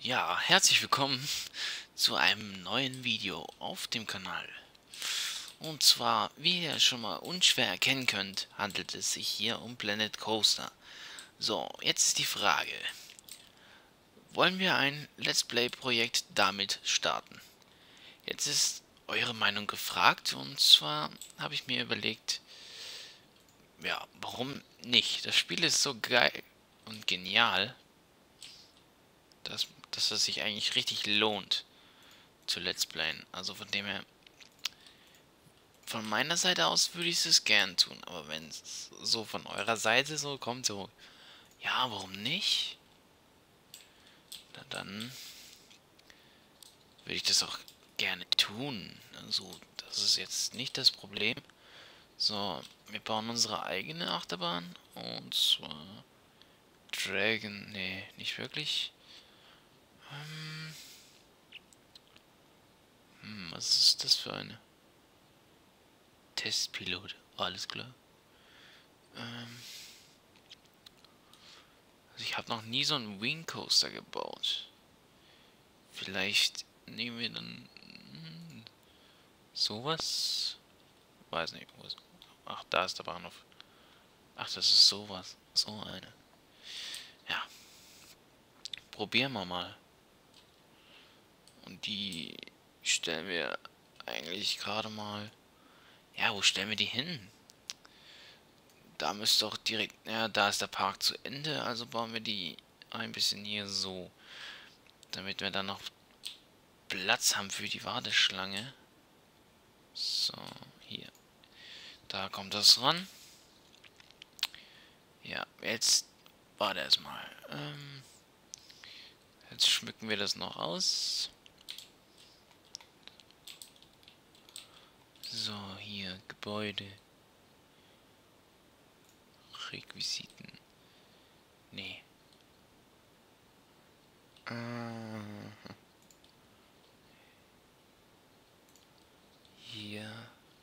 Ja, herzlich willkommen zu einem neuen Video auf dem Kanal. Und zwar, wie ihr schon mal unschwer erkennen könnt, handelt es sich hier um Planet Coaster. So, jetzt ist die Frage, wollen wir ein Let's Play Projekt damit starten? Jetzt ist eure Meinung gefragt, und zwar habe ich mir überlegt, ja, warum nicht? Das Spiel ist so geil und genial, dass es sich eigentlich richtig lohnt zu Let's Playen. Also von dem her, von meiner Seite aus würde ich es gern tun, aber wenn es so von eurer Seite so kommt, so, ja, warum nicht? Na dann würde ich das auch gerne tun. Also, das ist jetzt nicht das Problem. So, wir bauen unsere eigene Achterbahn. Und zwar Dragon, nee, nicht wirklich. Was ist das für eine? Testpilot, alles klar. Also ich habe noch nie so einen Wing Coaster gebaut. Vielleicht nehmen wir dann sowas. Weiß nicht. Wo ist, ach, da ist der Bahnhof. Ach, das ist sowas. So eine. Ja. Probieren wir mal. Und die stellen wir eigentlich gerade mal. Ja, wo stellen wir die hin? Da müsste auch direkt. Ja, da ist der Park zu Ende. Also bauen wir die ein bisschen hier so. Damit wir dann noch Platz haben für die Warteschlange. So, hier. Da kommt das ran. Ja, jetzt warte erstmal. Jetzt schmücken wir das noch aus. So, hier, Gebäude. Requisiten. Nee. Hier.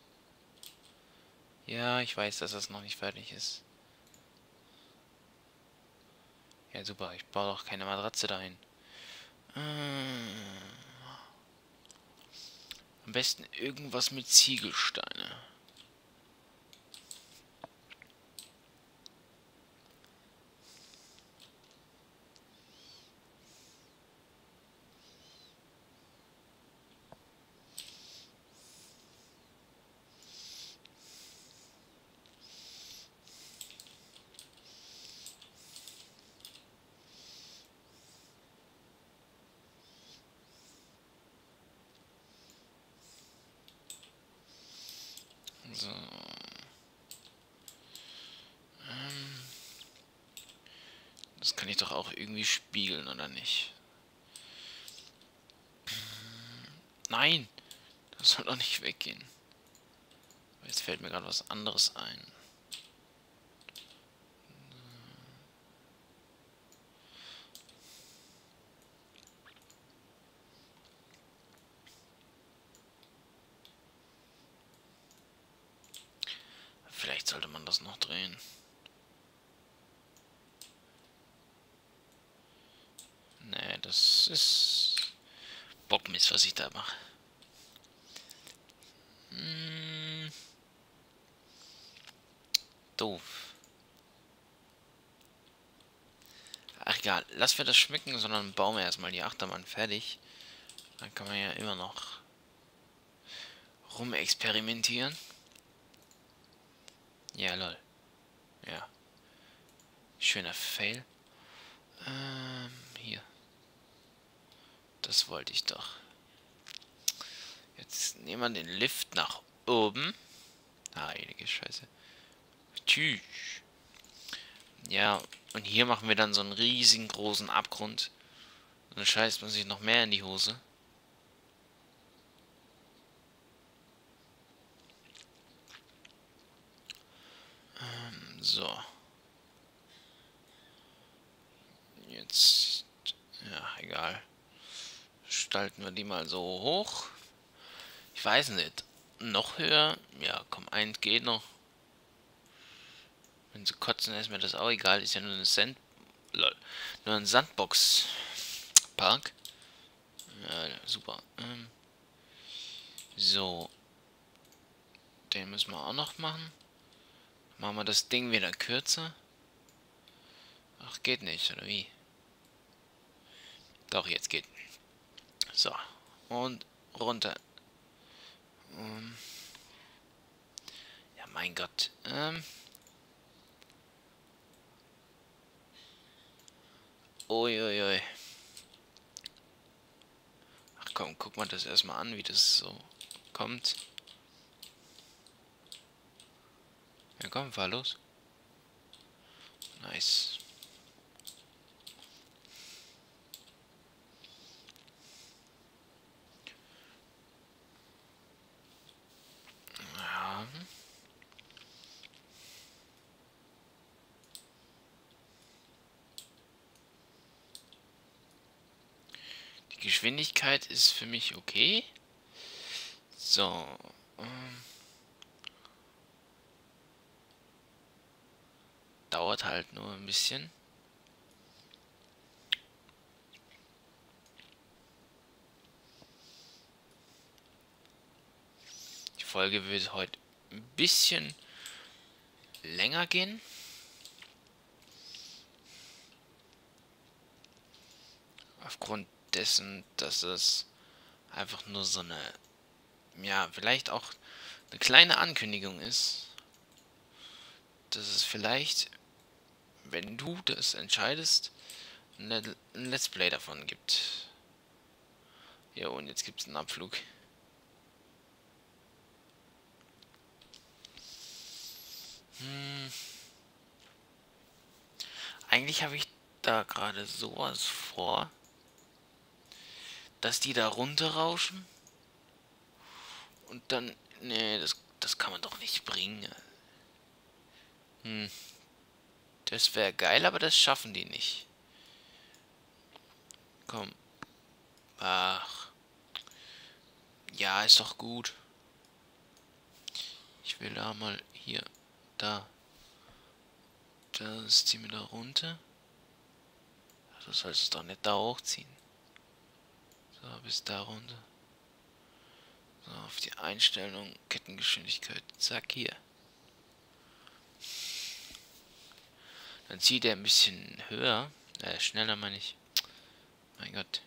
Ja, ich weiß, dass das noch nicht fertig ist. Ja, super. Ich baue doch keine Matratze dahin. Am besten irgendwas mit Ziegelsteine. So. Das kann ich doch auch irgendwie spiegeln, oder nicht? Nein! Das soll doch nicht weggehen. Jetzt fällt mir gerade was anderes ein. Vielleicht sollte man das noch drehen. Nee, das ist Bockmist, was ich da mache. Doof. Ach egal, lass wir das schmücken, sondern bauen wir erstmal die Achterbahn fertig. Dann kann man ja immer noch rumexperimentieren. Ja, lol. Ja. Schöner Fail. Hier. Das wollte ich doch. Jetzt nehmen wir den Lift nach oben. Heilige Scheiße. Tschüss. Ja, und hier machen wir dann so einen riesigen großen Abgrund. Und dann scheißt man sich noch mehr in die Hose. So. Jetzt. Ja, egal. Gestalten wir die mal so hoch. Ich weiß nicht. Noch höher? Ja, komm, eins geht noch. Wenn sie kotzen, ist mir das auch egal. Ist ja nur eine Lol. Nur ein Sandbox. Park. Ja, super. So. Den müssen wir auch noch machen. Machen wir das Ding wieder kürzer. Ach, geht nicht, oder wie? Doch, jetzt geht. So. Und runter. Ja, mein Gott. Uiuiui. Ach komm, guck mal das erstmal an, wie das so kommt. Ja komm, fahr los. Nice. Ja. Die Geschwindigkeit ist für mich okay. So. Dauert halt nur ein bisschen. Die Folge wird heute ein bisschen länger gehen. Aufgrund dessen, dass es einfach nur so eine, ja, vielleicht auch eine kleine Ankündigung ist, dass es vielleicht, wenn du das entscheidest, ein Let's Play davon gibt. Ja, und jetzt gibt es einen Abflug. Eigentlich habe ich da gerade sowas vor, dass die da runterrauschen und dann, nee, das kann man doch nicht bringen. Das wäre geil, aber das schaffen die nicht. Komm. Ach. Ja, ist doch gut. Ich will da mal hier. Da. Das ziehen wir da runter. Du sollst es doch nicht da hochziehen. So, bis da runter. So, auf die Einstellung, Kettengeschwindigkeit. Zack, hier. Dann zieht er ein bisschen höher. Schneller meine ich. Mein Gott.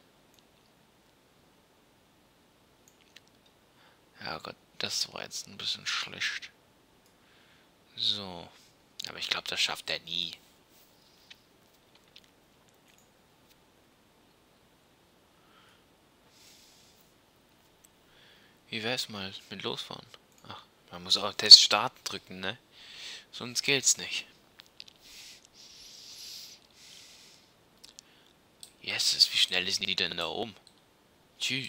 Ja Gott, das war jetzt ein bisschen schlecht. So. Aber ich glaube, das schafft er nie. Wie wär's mal mit losfahren? Ach, man muss auch Test Start drücken, ne? Sonst geht's nicht. Jesus, wie schnell ist die denn da oben? Tschüss.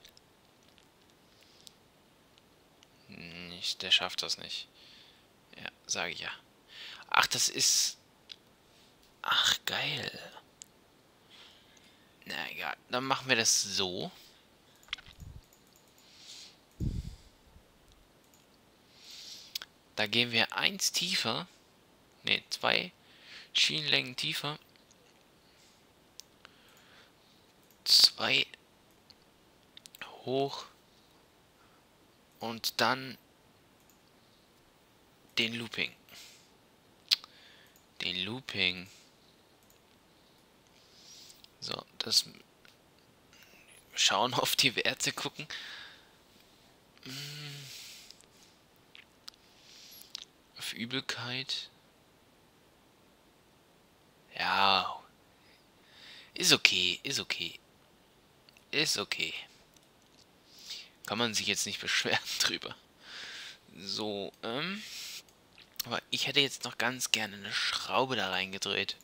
Nicht, der schafft das nicht. Ja, sage ich ja. Ach, das ist... Ach, geil. Na egal, dann machen wir das so. Da gehen wir eins tiefer. Ne, 2 Schienenlängen tiefer. 2 hoch. Und dann den Looping. Den Looping. So, das... Schauen, auf die Werte gucken. Auf Übelkeit. Ja. Ist okay, ist okay. Ist okay. Kann man sich jetzt nicht beschweren drüber. So, aber ich hätte jetzt noch ganz gerne eine Schraube da reingedreht.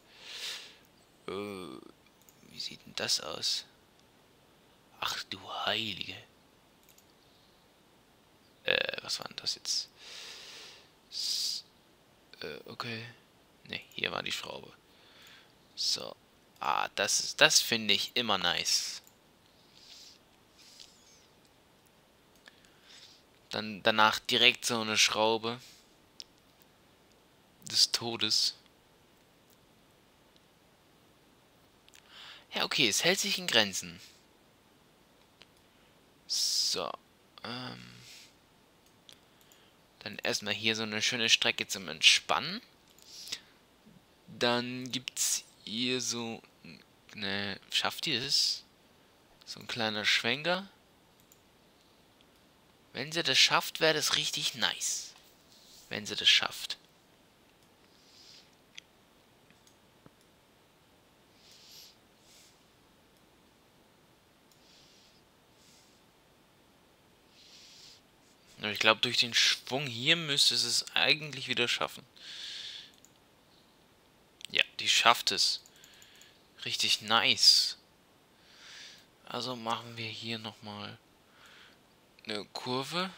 Wie sieht denn das aus? Ach du Heilige. Was war denn das jetzt? Okay. Ne, hier war die Schraube. So. Ah, das finde ich immer nice. Dann danach direkt so eine Schraube des Todes. Ja, okay, es hält sich in Grenzen. So, dann erstmal hier so eine schöne Strecke zum Entspannen. Dann gibt's hier so... Ne, schafft ihr es? So ein kleiner Schwenker. Wenn sie das schafft, wäre das richtig nice. Wenn sie das schafft. Aber ich glaube, durch den Schwung hier müsste es eigentlich wieder schaffen. Ja, die schafft es. Richtig nice. Also machen wir hier nochmal eine Kurve.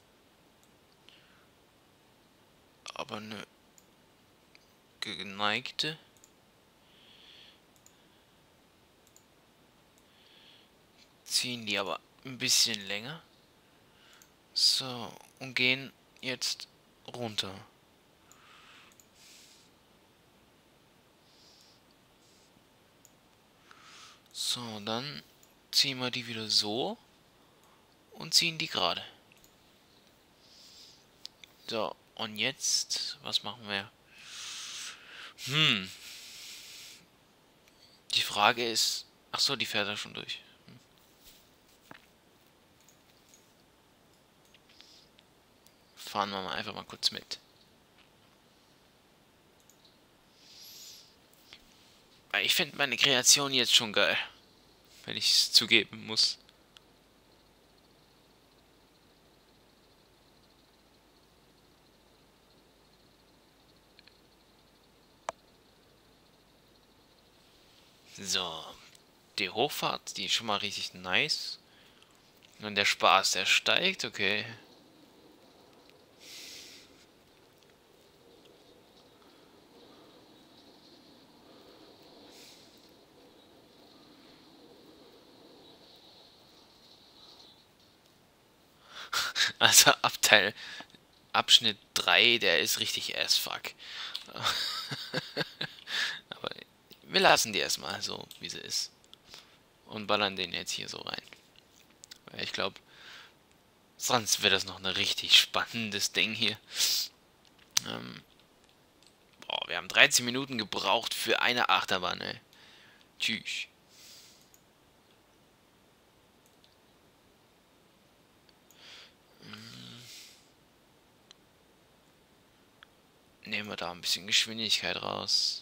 Aber eine geneigte. Ziehen die aber ein bisschen länger. So, und gehen jetzt runter. So, dann ziehen wir die wieder so und ziehen die gerade. So, und jetzt, was machen wir? Die Frage ist, ach so, die fährt da schon durch. Fahren wir mal einfach mal kurz mit. Weil ich finde meine Kreation jetzt schon geil, wenn ich es zugeben muss. So, die Hochfahrt, die ist schon mal richtig nice. Und der Spaß, der steigt, okay. Also Abschnitt 3, der ist richtig as fuck. Aber wir lassen die erstmal so, wie sie ist. Und ballern den jetzt hier so rein. Weil ich glaube, sonst wird das noch ein richtig spannendes Ding hier. Boah, wir haben 13 Minuten gebraucht für eine Achterbahn, ey. Tschüss. Nehmen wir da ein bisschen Geschwindigkeit raus.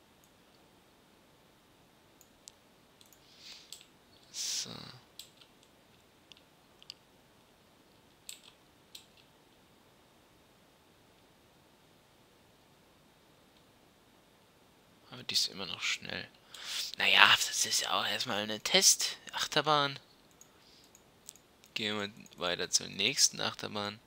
So. Aber die ist immer noch schnell. Naja, das ist ja auch erstmal eine Test-Achterbahn. Gehen wir weiter zur nächsten Achterbahn.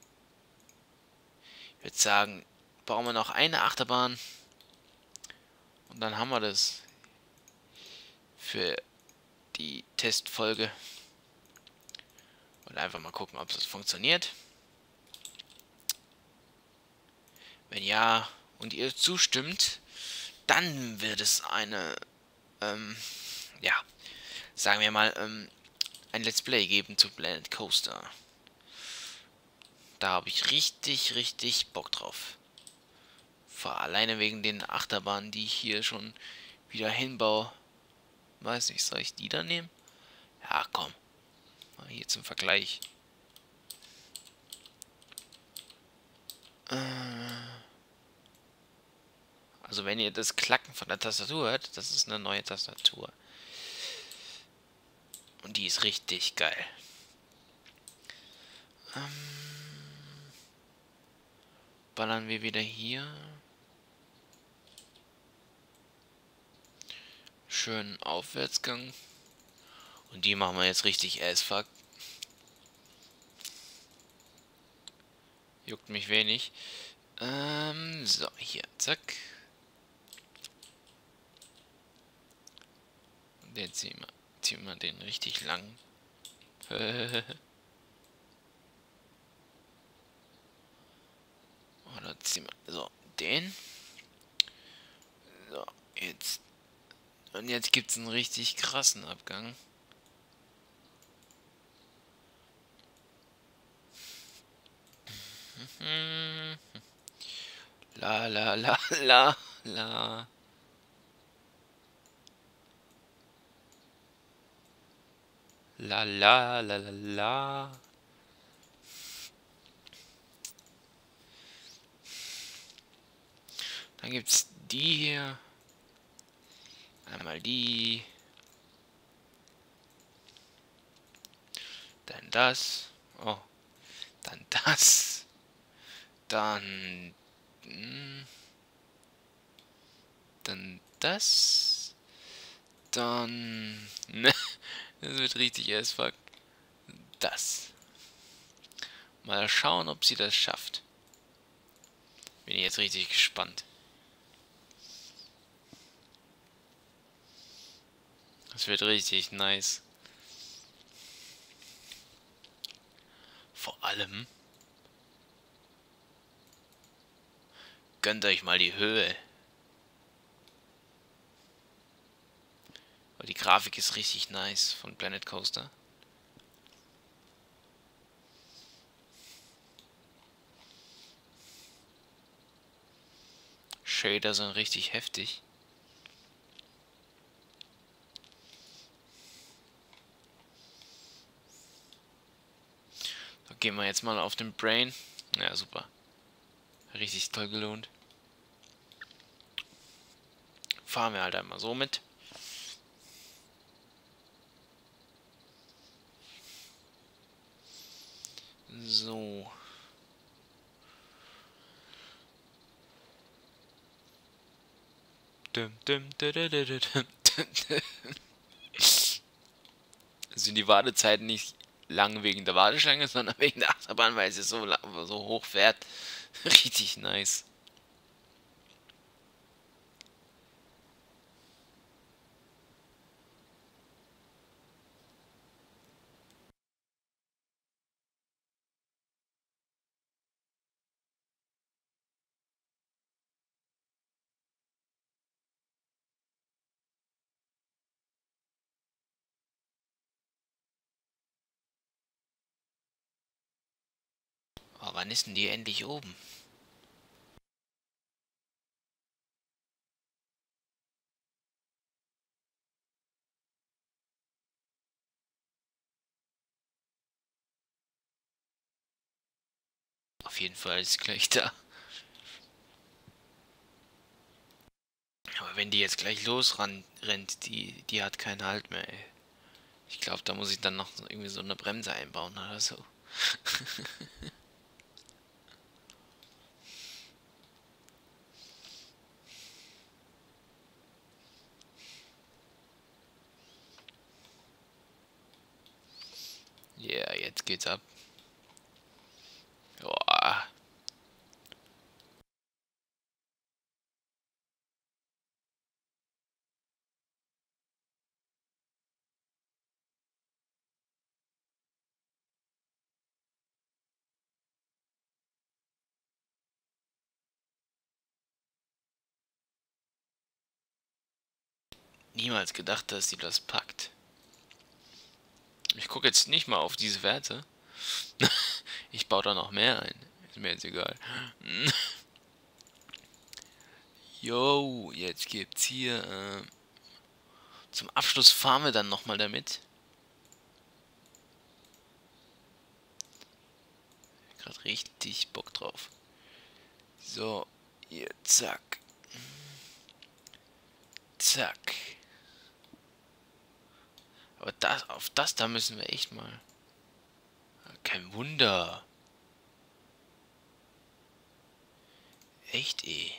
Ich würde sagen, bauen wir noch eine Achterbahn. Und dann haben wir das für die Testfolge. Und einfach mal gucken, ob das funktioniert. Wenn ja und ihr zustimmt, dann wird es eine, ja, sagen wir mal, ein Let's Play geben zu Planet Coaster. Da habe ich richtig, richtig Bock drauf. Vor alleine wegen den Achterbahnen, die ich hier schon wieder hinbaue. Weiß nicht, soll ich die da nehmen? Ja, komm. Mal hier zum Vergleich. Also wenn ihr das Klacken von der Tastatur hört, das ist eine neue Tastatur. Und die ist richtig geil. Ballern wir wieder hier. Schönen Aufwärtsgang. Und die machen wir jetzt richtig as fuck. Juckt mich wenig. So, hier, zack. Und jetzt ziehen wir den richtig lang. Oder ziehen wir, so, den. So, jetzt Und jetzt gibt's einen richtig krassen Abgang. La la la la la. La la la la la. Dann gibt's die hier. Einmal die. Dann das. Oh. Dann das. Dann. Dann das. Dann. Ne. Das wird richtig as fuck. Das. Mal schauen, ob sie das schafft. Bin ich jetzt richtig gespannt. Das wird richtig nice. Vor allem gönnt euch mal die Höhe. Weil die Grafik ist richtig nice von Planet Coaster. Shader sind richtig heftig. So, gehen wir jetzt mal auf den Brain. Ja, super. Richtig toll gelohnt. Fahren wir halt einmal so mit. So. Sind die Wartezeiten nicht lang wegen der Warteschlange, sondern wegen der Achterbahn, weil sie so hoch fährt. Richtig nice. Oh, wann ist denn die endlich oben? Auf jeden Fall ist sie gleich da. Aber wenn die jetzt gleich losrennt, die hat keinen Halt mehr, ey. Ich glaube, da muss ich dann noch irgendwie so eine Bremse einbauen oder so. Ja, yeah, jetzt geht's ab. Boah. Niemals gedacht, dass sie das packt. Ich gucke jetzt nicht mal auf diese Werte. Ich baue da noch mehr ein. Ist mir jetzt egal. Yo, jetzt gibt's hier. Zum Abschluss fahren wir dann nochmal damit. Gerade richtig Bock drauf. So, hier, zack. Zack. Aber das, auf das da müssen wir echt mal. Kein Wunder. Echt eh.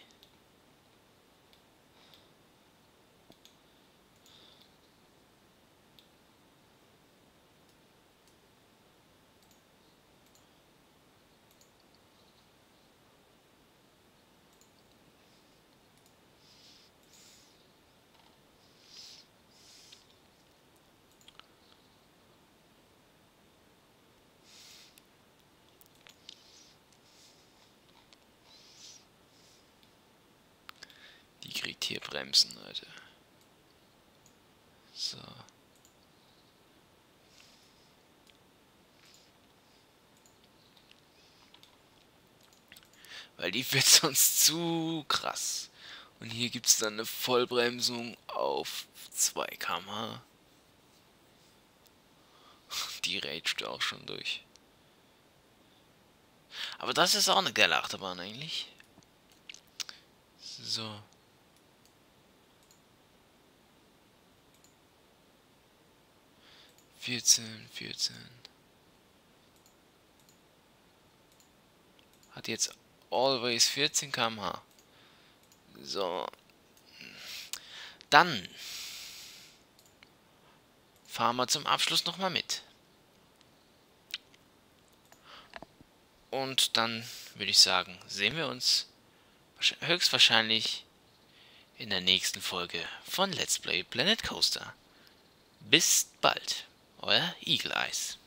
Die kriegt hier Bremsen, Leute. So. Weil die wird sonst zu krass. Und hier gibt es dann eine Vollbremsung auf 2 km/h. Die raged auch schon durch. Aber das ist auch eine geile Achterbahn eigentlich. So. Vierzehn. Hat jetzt always 14 km/h. So. Dann fahren wir zum Abschluss nochmal mit. Und dann würde ich sagen, sehen wir uns höchstwahrscheinlich in der nächsten Folge von Let's Play Planet Coaster. Bis bald, euer Eagle Eyes.